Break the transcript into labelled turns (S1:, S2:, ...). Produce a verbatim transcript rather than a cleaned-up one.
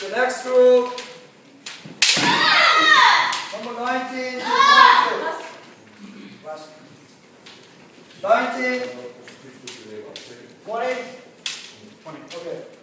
S1: the next group. Number nineteen. Last. nineteen. twenty. twenty. Okay.